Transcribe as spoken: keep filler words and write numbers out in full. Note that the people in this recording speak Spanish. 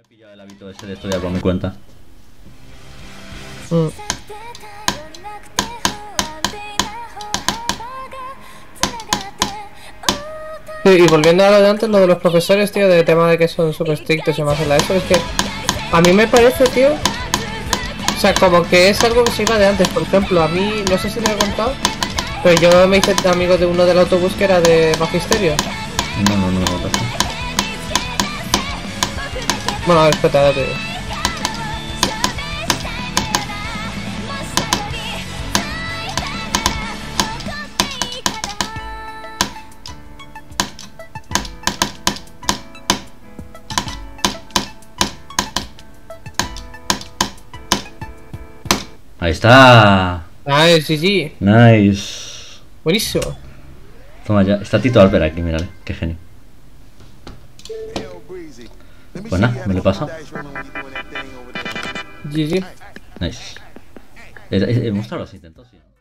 pillado el hábito ese de estudiar por mi cuenta. Mm. Sí, y volviendo a lo de antes, lo de los profesores, tío, de tema de que son súper estrictos y más en la eso, es que a mí me parece, tío, o sea, como que es algo que se iba de antes. Por ejemplo, a mí, no sé si te lo he contado, pero yo me hice amigo de uno del autobús que era de magisterio. No, no, no, no, no. Bueno, a ver, espérate, ahora te digo. Ahí está. Ah, sí, sí. Nice. Buenísimo. Toma ya. Está Tito Alper aquí, mírale. Qué genio. Pues nada, me lo he pasado. G G. Nice. He mostrado los intentos, sí.